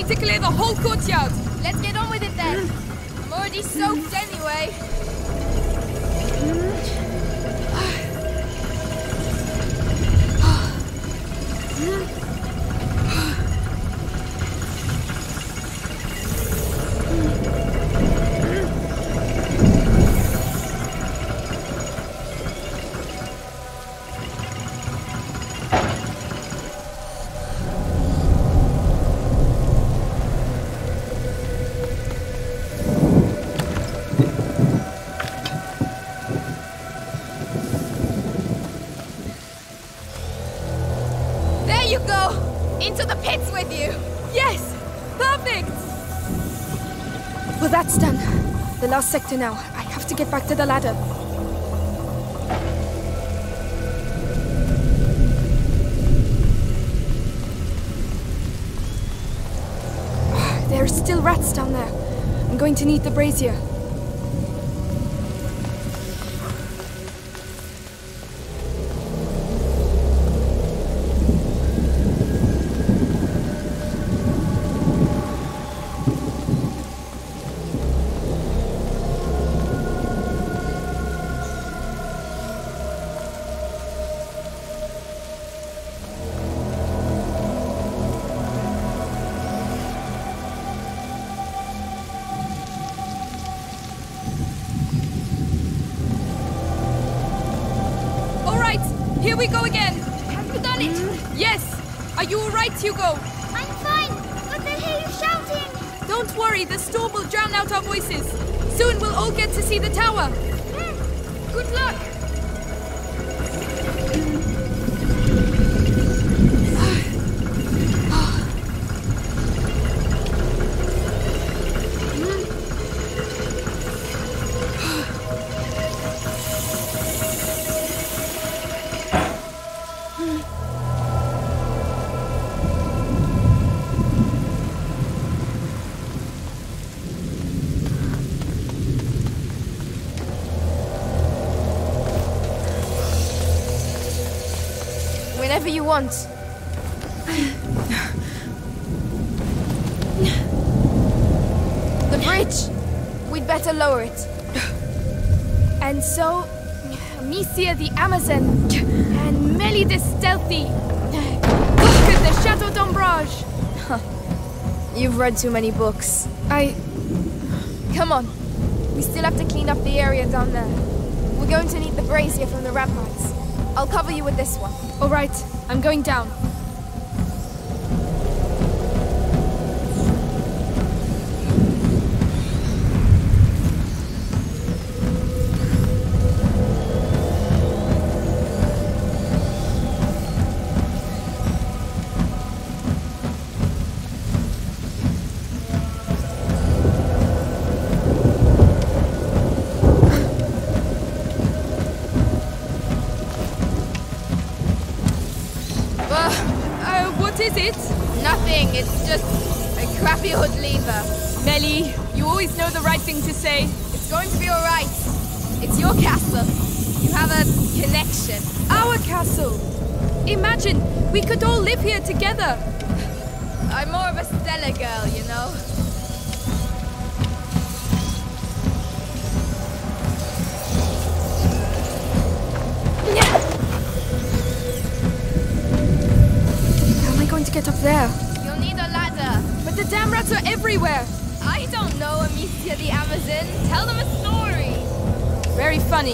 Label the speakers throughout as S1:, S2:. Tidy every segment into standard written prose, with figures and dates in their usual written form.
S1: to clear the whole courtyard.
S2: Let's get on with it then. I'm already soaked anyway. Into the pits with you!
S1: Yes! Perfect!
S3: Well, that's done. The last sector now. I have to get back to the ladder. There are still rats down there. I'm going to need the brazier.
S1: Here we go again!
S2: Have you done it?
S1: Yes! Are you alright, Hugo?
S2: I'm fine, but I hear you shouting!
S1: Don't worry, the storm will drown out our voices. Soon we'll all get to see the tower.
S2: Good luck! Whenever you want. The bridge! We'd better lower it.
S3: And so, Amicia the Amazon, and Mélie the Stealthy, conquered the Chateau d'Ombrage.
S2: You've read too many books. Come on. We still have to clean up the area down there. We're going to need the brazier from the ramparts. I'll cover you with this one.
S3: All right, I'm going down.
S1: What is it?
S2: Nothing, it's just a crappy old lever.
S1: Mélie, you always know the right thing to say.
S2: It's going to be alright. It's your castle. You have a connection.
S1: Our castle! Imagine, we could all live here together.
S2: I'm more of a Stella girl, you know.
S3: To get up there.
S2: You'll need a ladder.
S1: But the damn rats are everywhere.
S2: I don't know, Amicia the Amazon. Tell them a story.
S1: Very funny.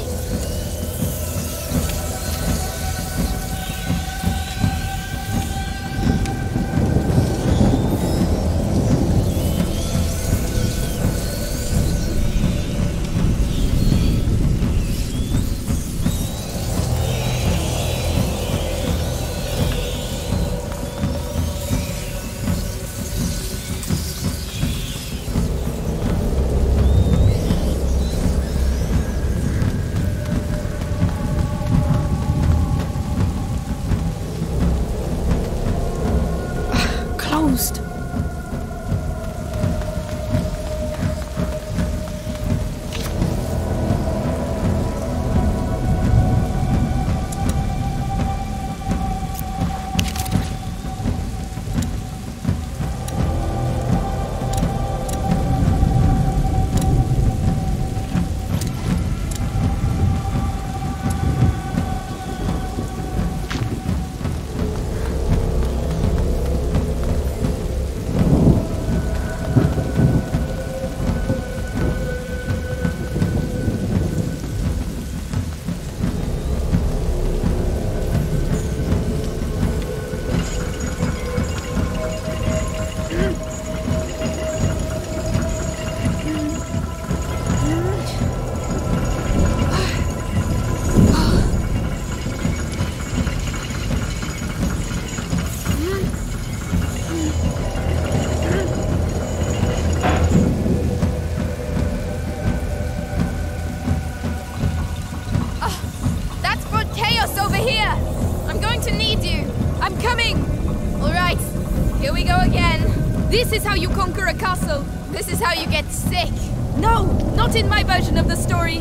S2: Here we go again.
S1: This is how you conquer a castle.
S2: This is how you get sick.
S1: No, not in my version of the story.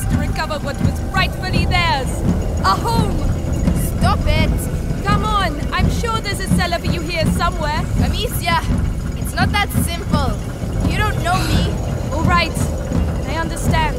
S1: lives to recover what was rightfully theirs. A home!
S2: Stop it!
S1: Come on, I'm sure there's a cellar for you here somewhere.
S2: Amicia, it's not that simple. You don't know me.
S1: All right, I understand.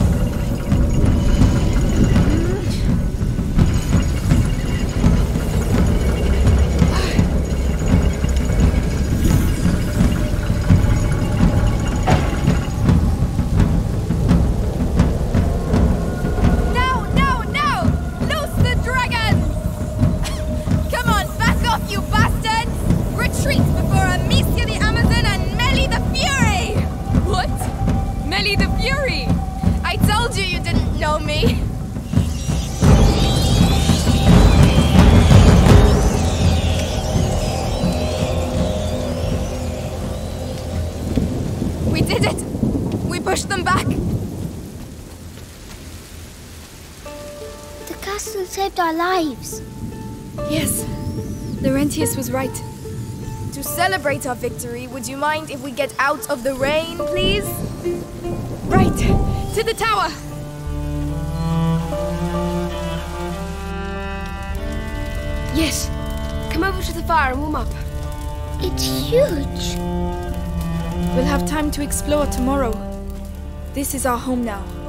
S2: We did it! We pushed them back!
S4: The castle saved our lives.
S3: Yes, Laurentius was right.
S2: To celebrate our victory, would you mind if we get out of the rain, please?
S1: Right, to the tower!
S3: Yes, come over to the fire and warm up.
S4: It's huge.
S3: We'll have time to explore tomorrow. This is our home now.